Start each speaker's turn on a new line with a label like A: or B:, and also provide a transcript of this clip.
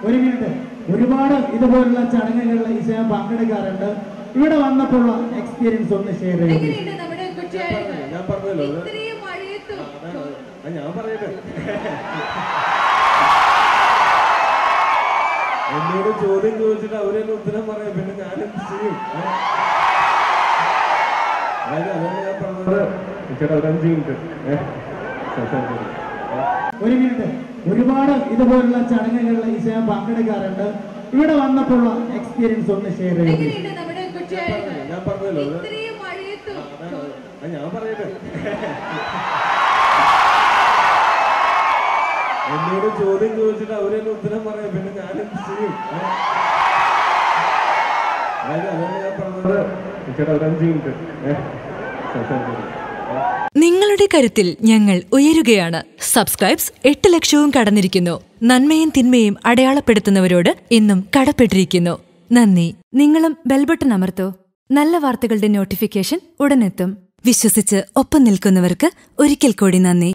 A: ഒരു മിനിറ്റ്. ഒരുപാട് ഇതുപോലുള്ള ചടങ്ങുകളിൽ ഈശോയെ പങ്കെടുക്കാറുണ്ട്. ഇവിടെ വന്നപ്പോൾ എക്സ്പീരിയൻസ് ഒന്ന് ഷെയർ ചെയ്യും.
B: ഞാൻ പറഞ്ഞല്ലോ, ഞാൻ പറയട്ടെ. എന്നോട് ചോദ്യം ചോദിച്ചിട്ട് അവരെന്നെ ഉത്തരം പറയാം, പിന്നെ ഞാൻ എന്ത് ചെയ്യും? അതായത് അതാണ് ഞാൻ പറഞ്ഞത്. ചേട്ടാ ഒരു 5 മിനിറ്റ്
A: ഒരു മിനിറ്റ്. ഒരുപാട് ഇതുപോലുള്ള ചടങ്ങുകളിൽ ഈശോയെ പങ്കെടുക്കാറുണ്ട്. ഇവിടെ വന്നപ്പോൾ എക്സ്പീരിയൻസ് ഒന്ന് ഷെയർ ചെയ്യും.
B: ഞാൻ പറഞ്ഞല്ലോ, ഞാൻ പറയട്ടെ. എന്നോട് ചോദ്യം ചോദിച്ചിട്ട് അവരെന്നെ ഉത്തരം പറയാം, പിന്നെ ഞാൻ എന്ത് ചെയ്യും? അതായത് അതാണ് ഞാൻ പറഞ്ഞത്. ചേട്ടാ ഒരു 5 മിനിറ്റ്
C: നിങ്ങളുടെ കരുത്തിൽ ഞങ്ങൾ ഉയരുകയാണ്. സബ്സ്ക്രൈബ്സ് 8 ലക്ഷവും കടന്നിരിക്കുന്നു. നന്മയും തിന്മയും അടയാളപ്പെടുത്തുന്നവരോട് ഇന്നും കടപ്പെട്ടിരിക്കുന്നു. നന്ദി. നിങ്ങളും ബെൽബട്ടൺ അമർത്തോ. നല്ല വാർത്തകളുടെ നോട്ടിഫിക്കേഷൻ ഉടനെത്തും. വിശ്വസിച്ച് ഒപ്പം നിൽക്കുന്നവർക്ക് ഒരിക്കൽ കൂടി നന്ദി.